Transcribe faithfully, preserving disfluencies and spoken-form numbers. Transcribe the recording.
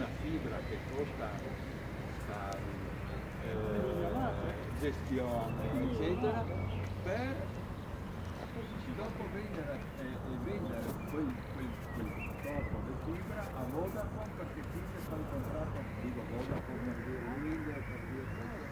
una fibra che costa la eh, gestione eccetera, per dopo vendere e, e vendere quel, quel, quel corpo di fibra a Vodafone, perché qui c'è sta un contratto, dico Vodafone per dire Wind, per dire